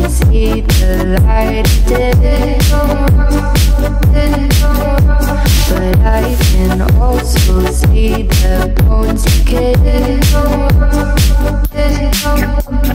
see the light of day, but I can also see the bones decay.